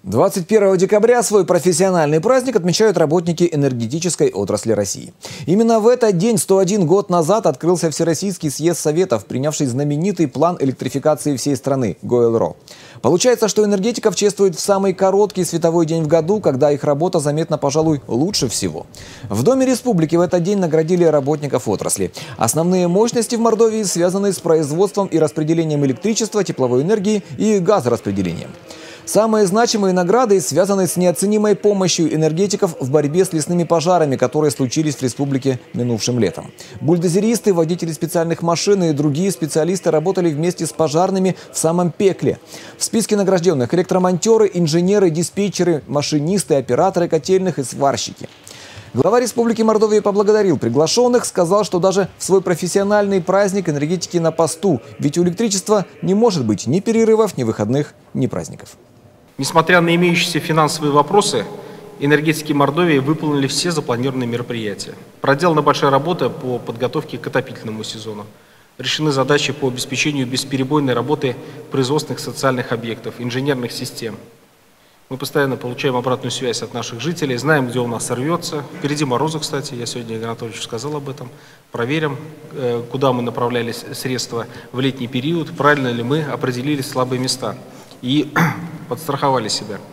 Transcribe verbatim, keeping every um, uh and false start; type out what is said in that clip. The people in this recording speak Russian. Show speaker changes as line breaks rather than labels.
двадцать первого декабря свой профессиональный праздник отмечают работники энергетической отрасли России. Именно в этот день, сто один год назад, открылся Всероссийский съезд Советов, принявший знаменитый план электрификации всей страны – ГОЭЛРО. Получается, что энергетиков чествуют в самый короткий световой день в году, когда их работа заметна, пожалуй, лучше всего. В Доме Республики в этот день наградили работников отрасли. Основные мощности в Мордовии связаны с производством и распределением электричества, тепловой энергии и газораспределением. Самые значимые награды связаны с неоценимой помощью энергетиков в борьбе с лесными пожарами, которые случились в республике минувшим летом. Бульдозеристы, водители специальных машин и другие специалисты работали вместе с пожарными в самом пекле. В списке награжденных электромонтеры, инженеры, диспетчеры, машинисты, операторы котельных и сварщики. Глава Республики Мордовия поблагодарил приглашенных, сказал, что даже в свой профессиональный праздник энергетики на посту, ведь у электричества не может быть ни перерывов, ни выходных, ни праздников.
Несмотря на имеющиеся финансовые вопросы, энергетики Мордовии выполнили все запланированные мероприятия. Проделана большая работа по подготовке к отопительному сезону. Решены задачи по обеспечению бесперебойной работы производственных социальных объектов, инженерных систем. Мы постоянно получаем обратную связь от наших жителей, знаем, где у нас рвется. Впереди морозы, кстати, я сегодня Игорю Анатольевичу сказал об этом. Проверим, куда мы направляли средства в летний период, правильно ли мы определили слабые места и подстраховали себя.